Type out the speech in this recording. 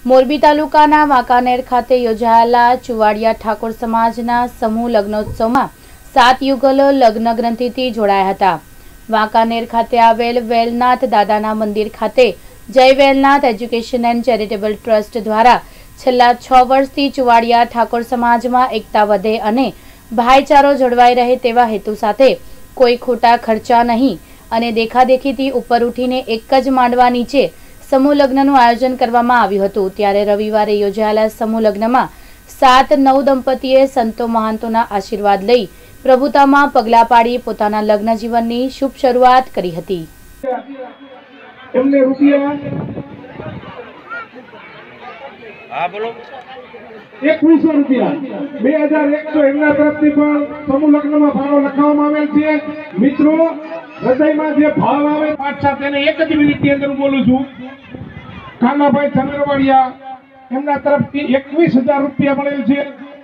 મોરબી તાલુકાના વાંકાનેર ખાતે યોજાયેલા ચુવાડિયા ઠાકોર સમાજના સમૂહ લગ્નોત્સવમાં 7 યુગલો લગ્ન ગ્રંથિથી જોડાયા હતા। વાંકાનેર ખાતે આવેલ વેલનાથ દાદાના મંદિર ખાતે Jay Velnath education and charitable trust દ્વારા છેલ્લા 6 વર્ષથી ચુવાડિયા ઠાકોર સમાજમાં એકતા વધે અને ભાઈચારો જળવાઈ રહે તેવા હેતુ સાથે કોઈ ખોટા ખર્ચા નહીં અને દેખાદેખીથી ઉપર ઉઠીને એક જ માંડવા નીચે समूह लग्नનું आयोजन કરવામાં આવ્યું હતું। ત્યારે રવિવારે યોજાયેલા સમૂહ લગ્નમાં 7 નવ દંપતીએ સંતો મહાંતોના આશીર્વાદ લઈ પ્રભુતામાં પગલા પાડી પોતાના લગ્ન જીવનની શુભ શરૂઆત કરી હતી। એમને રૂપિયા 2100 રૂપિયા 2100 એમના તરફથી પણ સમૂહ લગ્નમાં ફાળો લખાવવામાં આવેલ છે। મિત્રો હૃદયમાં જે ભાવ આવે પાઠ સાથે એક જ મિનિટની અંદર હું બોલું છું। કાનાભાઈ ચંદ્રવાડિયા એમના તરફથી 21000 રૂપિયા મળેલ છે।